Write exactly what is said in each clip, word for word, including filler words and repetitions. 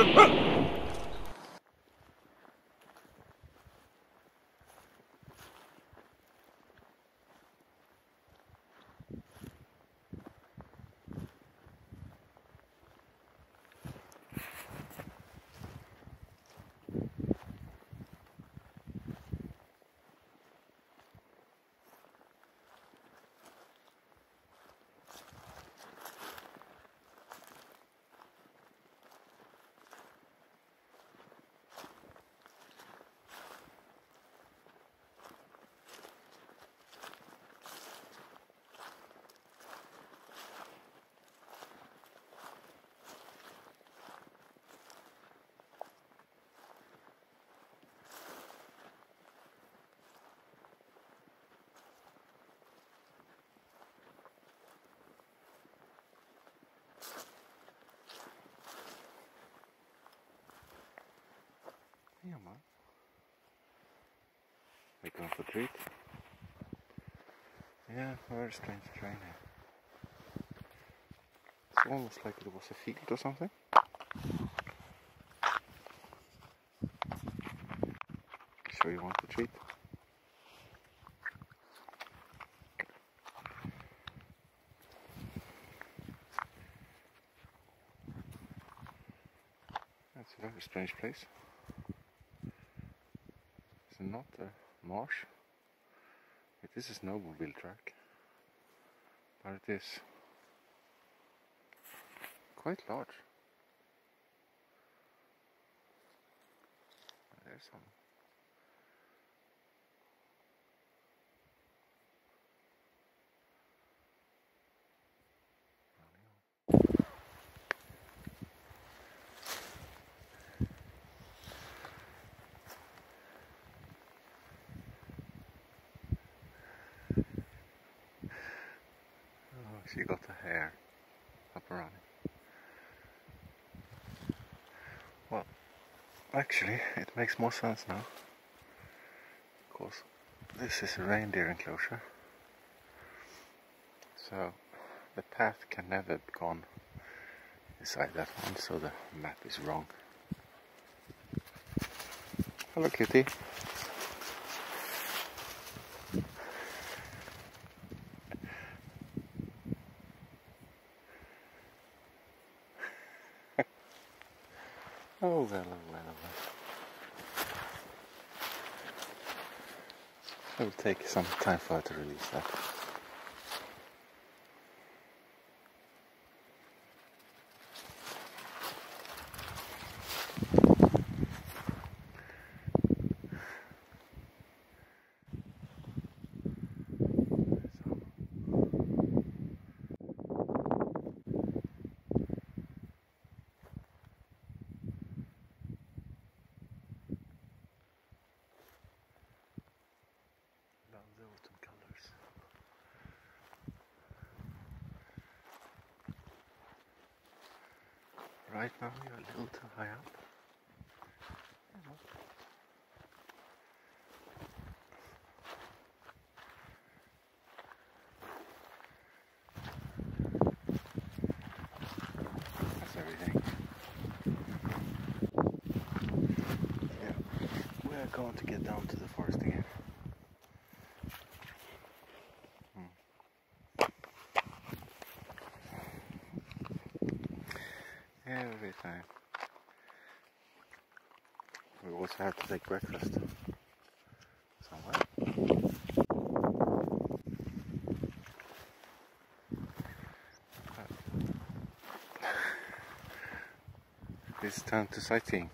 Yeah, man. We going for a treat? Yeah, very strange train here. It's almost like it was a field or something. Sure you want the treat? That's a very strange place. It's not a marsh. It is a snowmobile track, but it is quite large. There's some. Oh, she got the hair up and running. Well, actually, it makes more sense now, because this is a reindeer enclosure, so the path can never have gone inside that one, so the map is wrong. Hello, kitty. Oh, well, oh, well, oh, well. It will take some time for her to release that. The autumn colors. Right now you're a little too high up. That's everything. Yeah, we're going to get down to the forest again. Every time. We also have to take breakfast somewhere. It's time to sightseeing.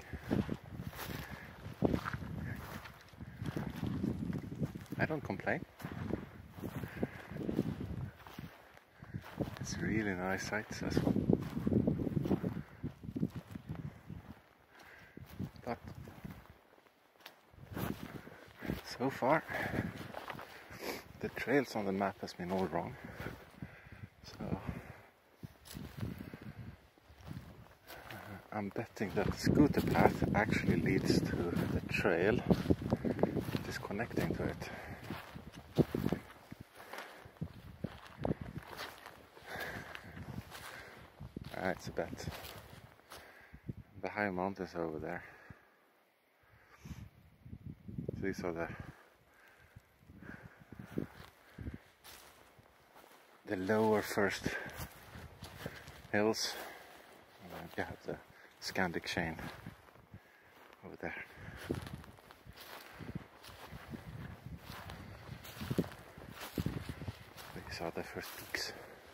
I don't complain. It's really nice sights as well. But so far the trails on the map has been all wrong. So I'm betting that the scooter path actually leads to the trail that is connecting to it. Ah, it's a bet. the high mountains over there. These are the the lower first hills, and then you have the Scandic chain over there. These are the first peaks.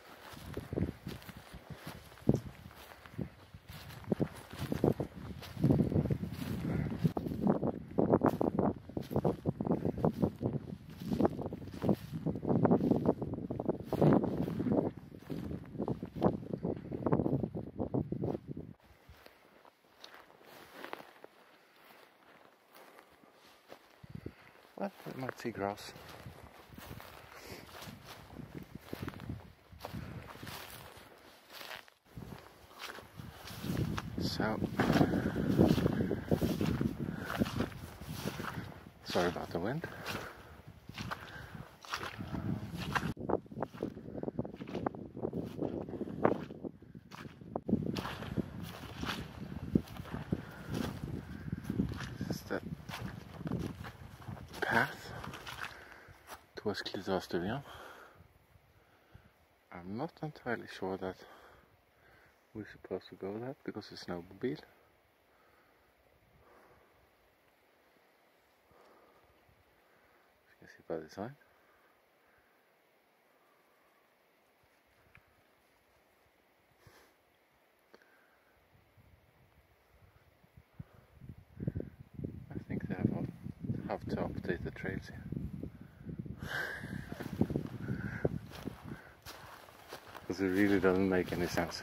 Well, we might see grouse. So, sorry about the wind. This is the path towards Klitvallen. I'm not entirely sure that we're supposed to go that because it's snowmobile. You can see by the sign. I think they have, have to update the trails here. Because it really doesn't make any sense.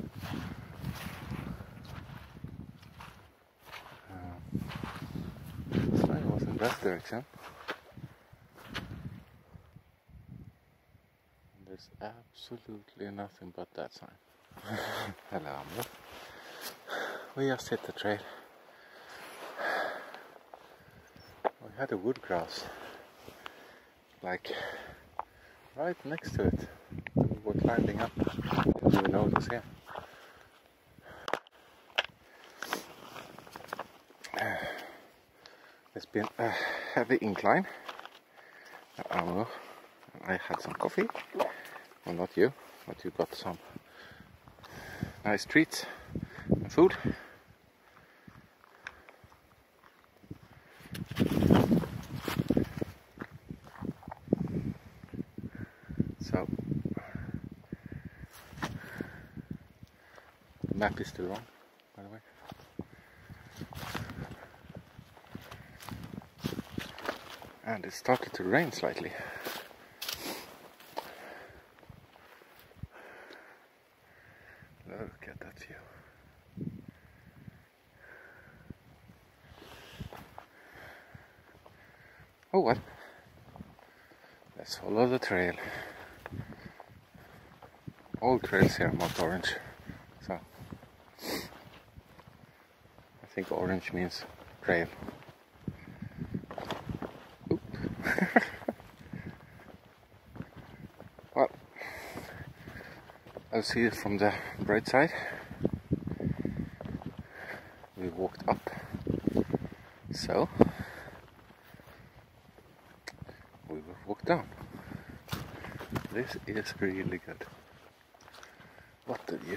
That direction. There's absolutely nothing but that sign. Hello, Aamu. We just hit the trail. We had a wood grouse, like right next to it. We were climbing up. Didn't even know it was here. It's been a heavy incline. Uh, I had some coffee. Well, not you, but you got some nice treats and food. So, the map is still wrong, by the way. And it started to rain slightly. Look at that view. Oh well, let's follow the trail. All trails here are marked orange, so I think orange means trail. Well, I'll see it from the bright side. We walked up, so we will walk down. This is really good. What a view.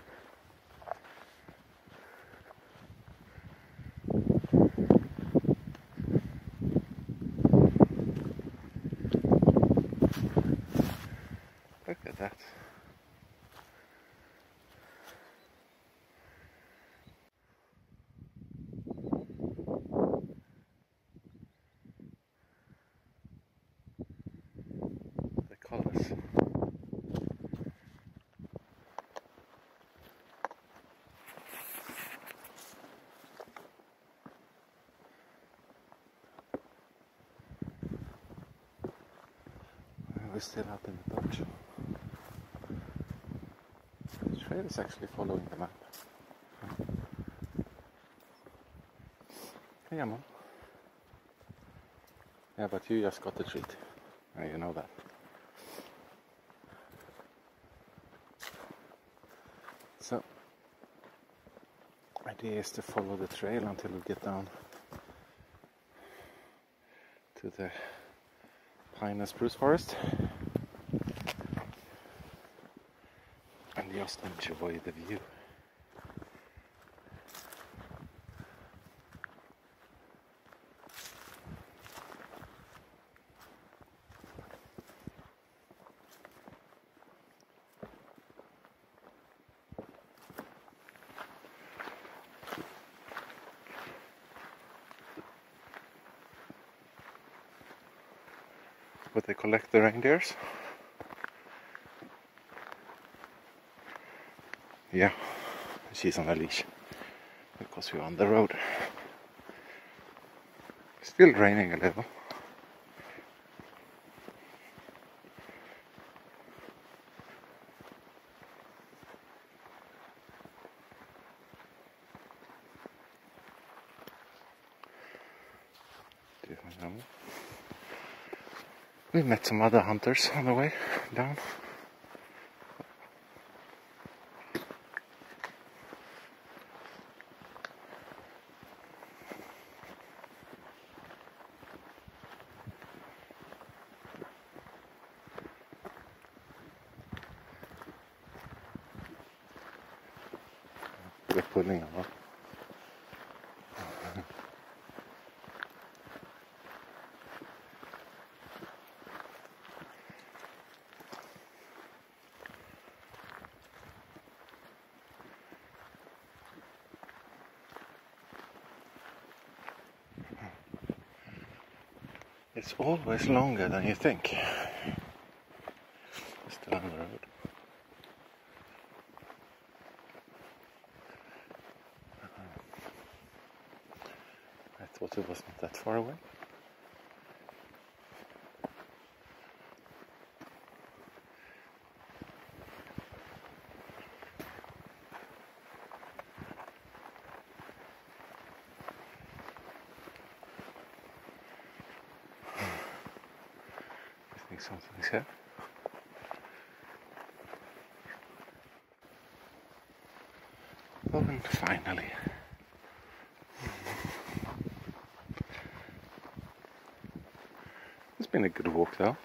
Look at that. The colors. We're still up in the birch. The trail is actually following the map. Hey, Aamu. Yeah, but you just got the treat. Now you know that. So, idea is to follow the trail until we get down to the pine and spruce forest and just enjoy the view. But they collect the reindeers. Yeah, she's on a leash because we're on the road. Still raining a little. We met some other hunters on the way down. We're pulling them up. It's always longer than you think. Still on the road. I thought it wasn't that far away. I think something's here. Oh, and finally. It's been a good walk though.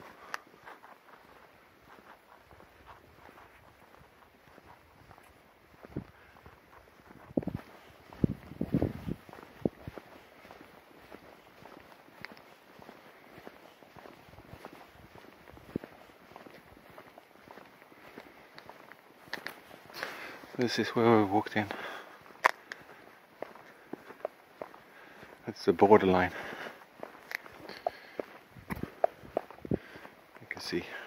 This is where we walked in. That's the borderline. You can see